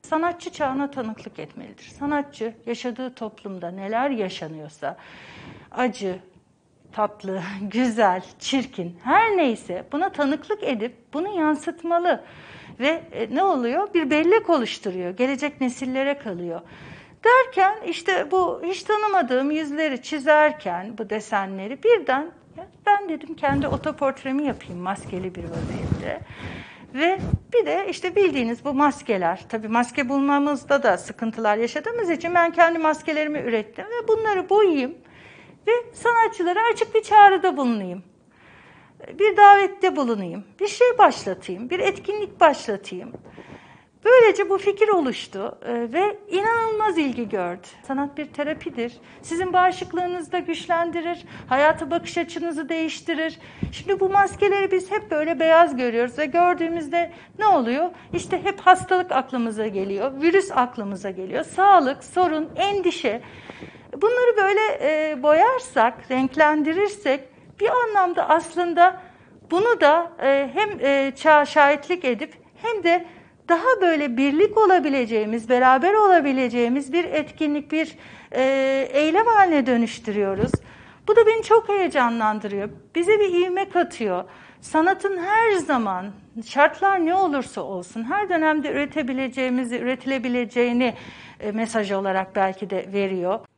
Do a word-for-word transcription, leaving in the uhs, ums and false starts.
Sanatçı çağına tanıklık etmelidir. Sanatçı yaşadığı toplumda neler yaşanıyorsa, acı, tatlı, güzel, çirkin, her neyse buna tanıklık edip bunu yansıtmalı. Ve ne oluyor? Bir bellek oluşturuyor, gelecek nesillere kalıyor. Derken işte bu hiç tanımadığım yüzleri çizerken bu desenleri birden ben dedim kendi otoportremi yapayım maskeli bir vaziyette. Ve bir de işte bildiğiniz bu maskeler, tabii maske bulmamızda da sıkıntılar yaşadığımız için ben kendi maskelerimi ürettim ve bunları boyayayım ve sanatçılara açık bir çağrıda bulunayım. Bir davette bulunayım, bir şey başlatayım, bir etkinlik başlatayım. Böylece bu fikir oluştu ve inanılmaz ilgi gördü. Sanat bir terapidir. Sizin bağışıklığınızı da güçlendirir, hayata bakış açınızı değiştirir. Şimdi bu maskeleri biz hep böyle beyaz görüyoruz ve gördüğümüzde ne oluyor? İşte hep hastalık aklımıza geliyor, virüs aklımıza geliyor, sağlık, sorun, endişe. Bunları böyle e, boyarsak, renklendirirsek bir anlamda aslında bunu da e, hem e, çağa şahitlik edip hem de daha böyle birlik olabileceğimiz, beraber olabileceğimiz bir etkinlik, bir e, eylem haline dönüştürüyoruz. Bu da beni çok heyecanlandırıyor. Bize bir ivme katıyor. Sanatın her zaman, şartlar ne olursa olsun, her dönemde üretebileceğimizi, üretilebileceğini e, mesaj olarak belki de veriyor.